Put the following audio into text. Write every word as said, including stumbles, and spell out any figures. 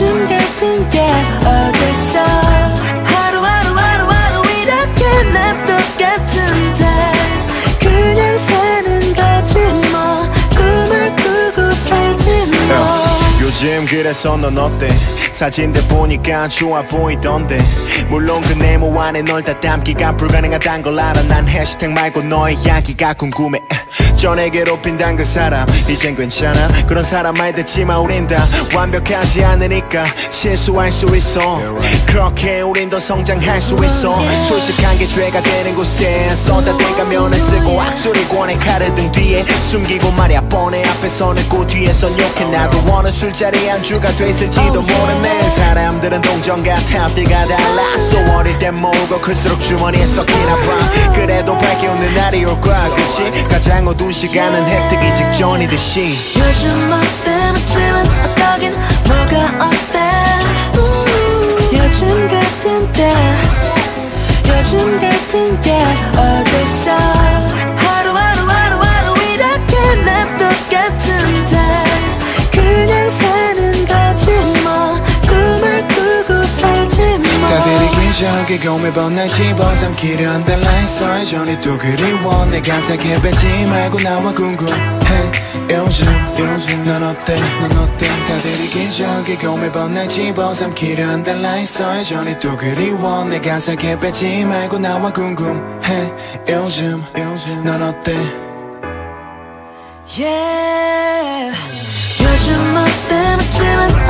요즘 같은 게 어딨어 하루하루 하루하루 이렇게 나 똑같은데 그냥 사는 거지 뭐 꿈을 꾸고 살지 뭐 요즘 그래서 넌 어때 사진들 보니까 좋아 보이던데 물론 그 네모 안에 널 다 담기가 불가능하단 걸 알아 난 해시태그 말고 너의 이야기가 궁금해 전에 괴롭힌단 그 사람 이젠 괜찮아 그런 사람 말 듣지마 우린 다 완벽하지 않으니까 실수할 수 있어 그렇게 우린 더 성장할 수 있어 솔직한 게 죄가 되는 곳에 쏟아대가면을 쓰고 악수를 권해 카드 등 뒤에 숨기고 말야 뻔해 앞에서는 고 뒤에선 욕해 나도 원하는 술자리 안주가 됐을지도 모르네 사람들은 동전 같아 앞뒤가 달라 so 어릴 땐 모으고 클수록 주머니에 섞이나 봐 그래도 밝게 웃는 날이 올 거야 그치 가장 어두운 시간은 획득이 직전이듯이 요즘 뭐 때문쯤은 어떠긴 뭐가 어때 요즘 같은 때 요즘 같은 게 어딨어 하루하루 하루하루 이렇게 나 똑같은데 그냥 사는 거지 뭐 꿈을 꾸고 살지 뭐 다들 이기적이고 매번 날 집어삼키려 한달라 했어 여전히 또 그리워 내 가사에 빼지 말고 나와 궁금해 요즘 요즘 넌 어때 넌 어때 다들 이기적이고 매번 날 집어삼키려 한달라 했어 여전히 또 그리워 내 가사에 빼지 말고 나와 궁금해 요즘 요즘 넌 어때 yeah. 요즘 뭐 때문쯤은